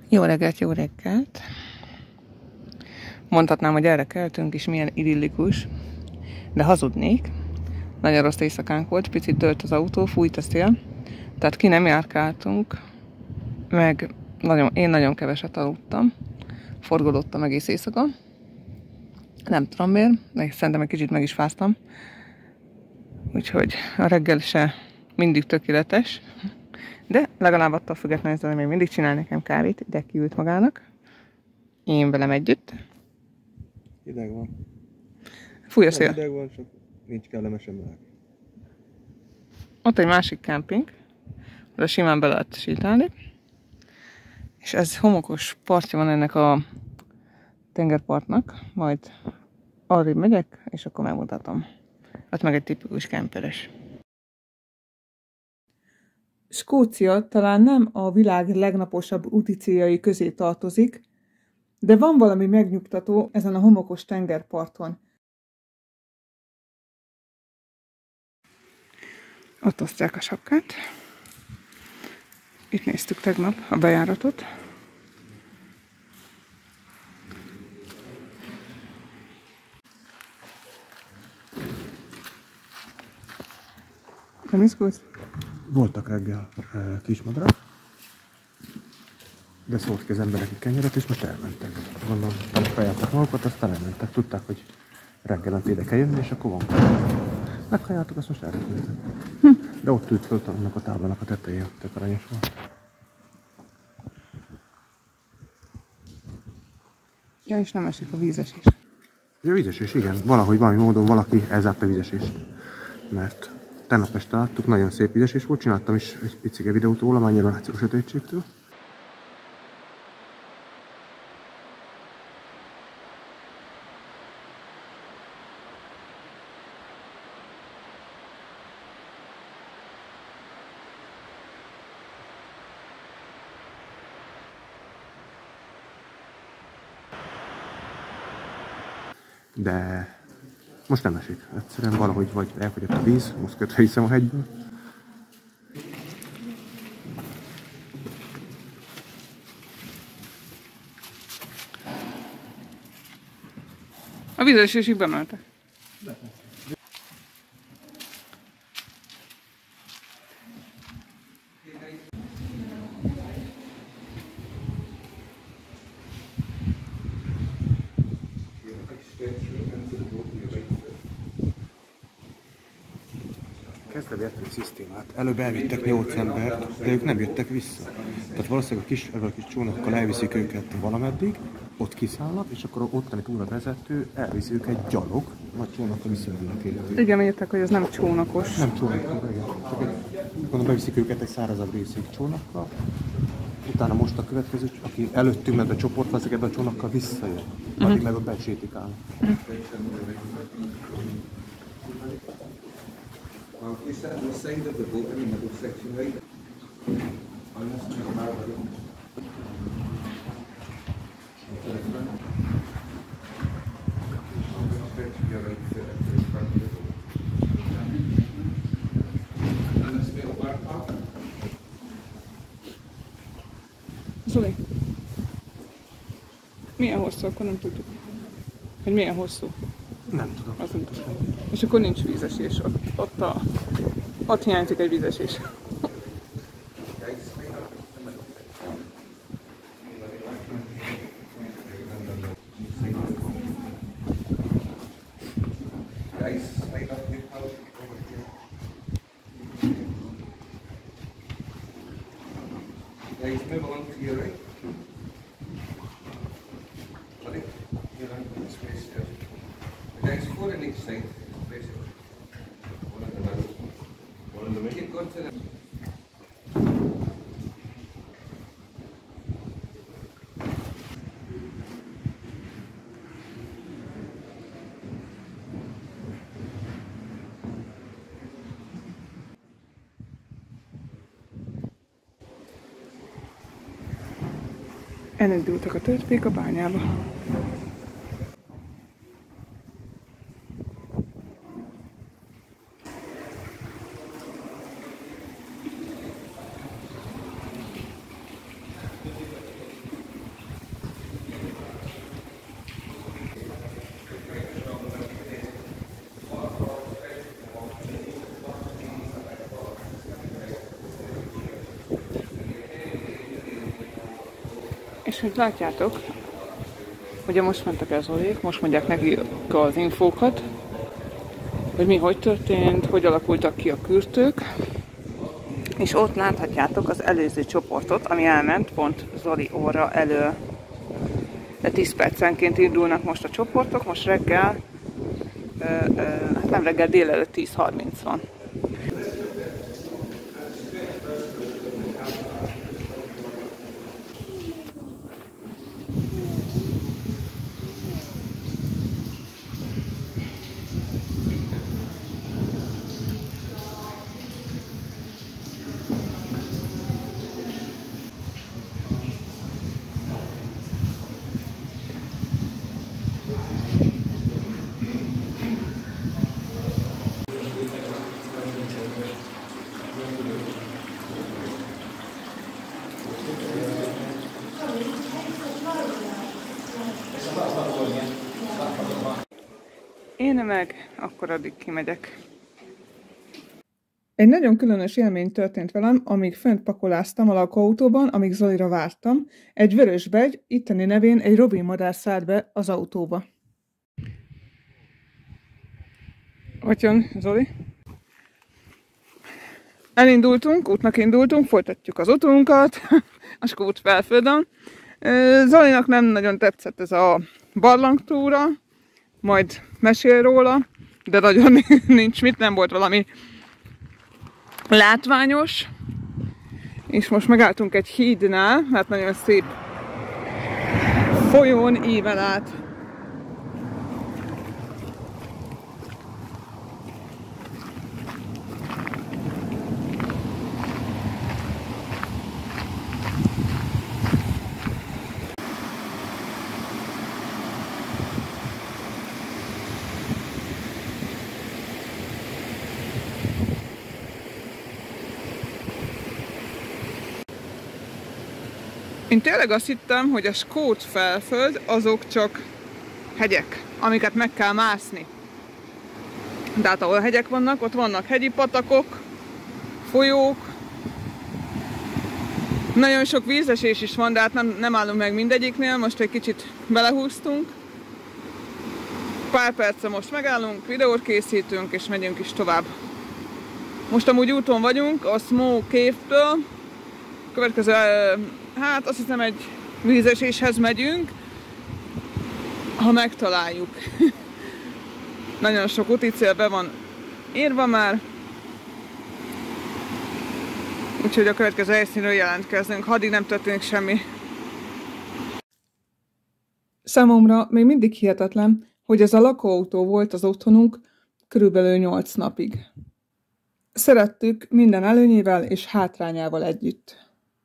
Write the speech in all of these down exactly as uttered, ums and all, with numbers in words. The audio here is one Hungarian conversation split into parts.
Jó reggelt, jó reggelt! Mondhatnám, hogy erre keltünk is, milyen idillikus, de hazudnék. Nagyon rossz éjszakánk volt, picit dőlt az autó, fújt a szél, tehát ki nem járkáltunk, meg nagyon, én nagyon keveset aludtam, forgolódtam egész éjszaka. Nem tudom miért, de szerintem egy kicsit meg is fáztam. Úgyhogy a reggel se mindig tökéletes, de legalább attól függetlenül, hogy még mindig csinál nekem kávét, de kiült magának. Én velem együtt. Hideg van. Fúj a szél. Hideg van, csak nincs kellemesen meleg. Ott egy másik kemping, oda simán be lehet sétálni. És ez homokos partja van ennek a tengerpartnak, majd arrébb megyek, és akkor megmutatom. Ott meg egy tipikus kemperes. Skócia talán nem a világ legnaposabb úti céljai közé tartozik, de van valami megnyugtató ezen a homokos tengerparton. Ott osztják a sapkát. Itt néztük tegnap a bejáratot. Nem izgulsz? Voltak reggel e, kismadarak, de szólt ki az ember nekik kenyeret, és most elmentek. Gondolom, megkajáltak magukat, aztán elmentek. Tudták, hogy reggelent ide kell jönni, és akkor van kaja. Megkajáltak, azt most elmentek. Hm. De ott ült föl annak a táblának a tetején, tök aranyos volt. Ja, és nem esik a vízesés. Ja, vízesés, igen. Valahogy valami módon valaki elzárta a vízesést. Mert tegnap este láttuk, nagyon szép vízesés volt, csináltam is egy picike videót róla, annyira látszik a sötétségtől. De most nem esik. Egyszerűen valahogy vagy elfogyott a víz, most kötve hiszem a hegyből. A vízesésig bemeltek. Kezdve értem a szisztémát. Előbb elvittek nyolc embert, de ők nem jöttek vissza. Tehát valószínűleg a kis, a kis csónakkal elviszik őket valameddig, ott kiszállnak, és akkor ottani túravezető elviszi őket gyalog, vagy csónakkal visszajönnek értük. Igen, írták, hogy ez nem csónakos. Nem csónakkal, igen. Csak egy, gondolom beviszik őket egy szárazabb részig csónakkal, utána most a következő, aki előttünk meg a csoport, az ebben a csónakkal visszajön, addig uh-huh. meg ott besétikálnak. Uh-huh. Is that the side of the boat in the middle section, right? Almost to the margin. Zoli, milyen hosszú, akkor nem tudjuk. Hogy milyen hosszú? Nem tudom. Az nem tudom. És akkor nincs vízesés, ott, ott, a, ott hiányzik egy vízesés. Thanks for an excite, basically. One of the middle. One of the middle. Keep going to the... Elindultak a törpék a bányába. És hogy látjátok, ugye most mentek el Zolék, most mondják neki az infókat, hogy mi hogy történt, hogy alakultak ki a kürtők. És ott láthatjátok az előző csoportot, ami elment pont Zoli óra elől. De tíz percenként indulnak most a csoportok, most reggel, ö, ö, hát nem reggel, délelőtt tíz harminc van. Én meg akkor addig kimegyek. Egy nagyon különös élmény történt velem, amíg fönt pakoláztam a lakóautóban, amíg Zolira vártam. Egy vörösbegy, itteni nevén egy robin madár szállt be az autóba. Hogy jön, Zoli? Elindultunk, útnak indultunk, folytatjuk az utunkat, a skót felföldön. Zolinak nem nagyon tetszett ez a barlangtúra, majd mesél róla, de nagyon nincs mit, nem volt valami látványos. És most megálltunk egy hídnál, hát nagyon szép folyón ível át. Én tényleg azt hittem, hogy a skót felföld azok csak hegyek, amiket meg kell mászni. De hát ahol hegyek vannak, ott vannak hegyi patakok, folyók. Nagyon sok vízesés is van, de hát nem, nem állunk meg mindegyiknél, most egy kicsit belehúztunk. Pár perce most megállunk, videót készítünk és megyünk is tovább. Most amúgy úton vagyunk a Smoke Cave-től. Következő, hát azt hiszem egy vízeséshez megyünk, ha megtaláljuk. Nagyon sok úticél be van írva már. Úgyhogy a következő helyszínről jelentkezünk, ha addig nem történik semmi. Számomra még mindig hihetetlen, hogy ez a lakóautó volt az otthonunk körülbelül nyolc napig. Szerettük minden előnyével és hátrányával együtt.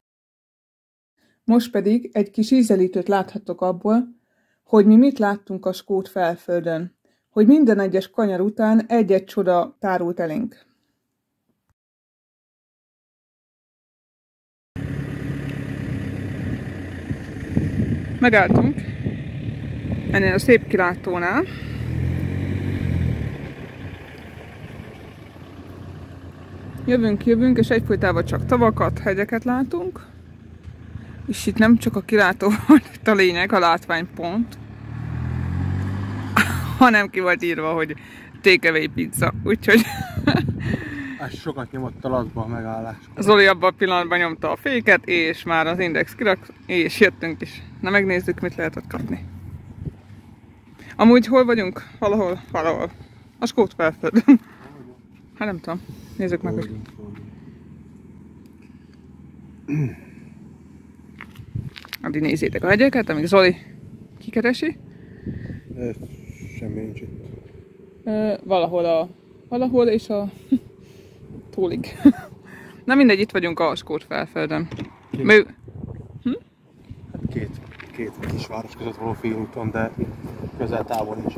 Most pedig egy kis ízelítőt láthattok abból, hogy mi mit láttunk a skót felföldön, hogy minden egyes kanyar után egy-egy csoda tárult elénk. Megálltunk ennél a szép kilátónál. Jövünk, jövünk, és egyfolytában csak tavakat, hegyeket látunk. És itt nem csak a kilátó volt itt a lényeg, a látványpont, hanem ki volt írva, hogy takeaway pizza. Úgyhogy... Ez sokat nyomott a lakba a megállás. Zoli abban a pillanatban nyomta a féket, és már az index kirak, és jöttünk is. Na megnézzük, mit lehetett kapni. Amúgy hol vagyunk? Valahol, valahol. A skót felföldön. Hát nem tudom. Nézzük meg, hogy... Addig nézzétek a hegyeket, amíg Zoli kikeresi. De semmi nincs itt. Ö, valahol a... Valahol és a... túlig. Na mindegy, itt vagyunk a skót felföldön. Két, Mű... hm? hát két, két kisváros között való félúton, de közel távol nincs.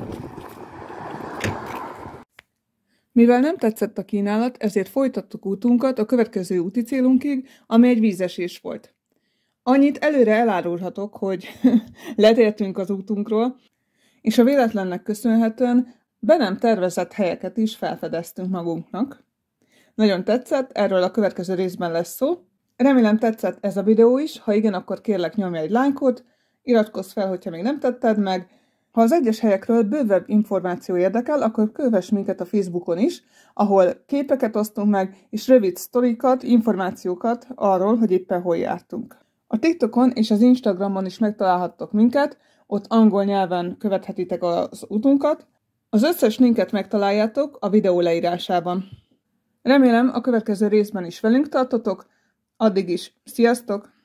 Mivel nem tetszett a kínálat, ezért folytattuk útunkat a következő úti célunkig, ami egy vízesés volt. Annyit előre elárulhatok, hogy letértünk az útunkról, és a véletlennek köszönhetően be nem tervezett helyeket is felfedeztünk magunknak. Nagyon tetszett, erről a következő részben lesz szó. Remélem tetszett ez a videó is, ha igen, akkor kérlek nyomj egy lájkot, iratkozz fel, hogyha még nem tetted meg. Ha az egyes helyekről bővebb információ érdekel, akkor kövess minket a Facebookon is, ahol képeket osztunk meg, és rövid sztorikat, információkat arról, hogy éppen hol jártunk. A TikTokon és az Instagramon is megtalálhattok minket, ott angol nyelven követhetitek az utunkat. Az összes linket megtaláljátok a videó leírásában. Remélem a következő részben is velünk tartotok, addig is sziasztok!